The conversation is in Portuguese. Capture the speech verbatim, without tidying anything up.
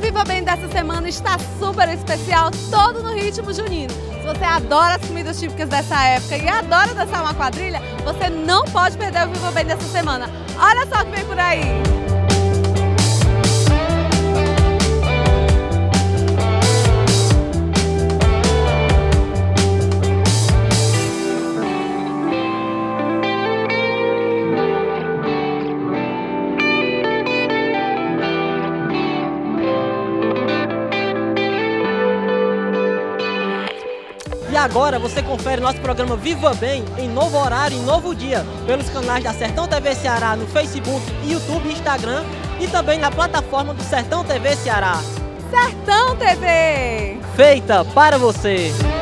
Viva Bem dessa semana está super especial, todo no ritmo junino. Se você adora as comidas típicas dessa época e adora dançar uma quadrilha, você não pode perder o Viva Bem dessa semana. Olha só o que vem por aí! E agora você confere nosso programa Viva Bem em novo horário e novo dia pelos canais da Sertão T V Ceará no Facebook, YouTube e Instagram e também na plataforma do Sertão T V Ceará. Sertão T V! Feita para você!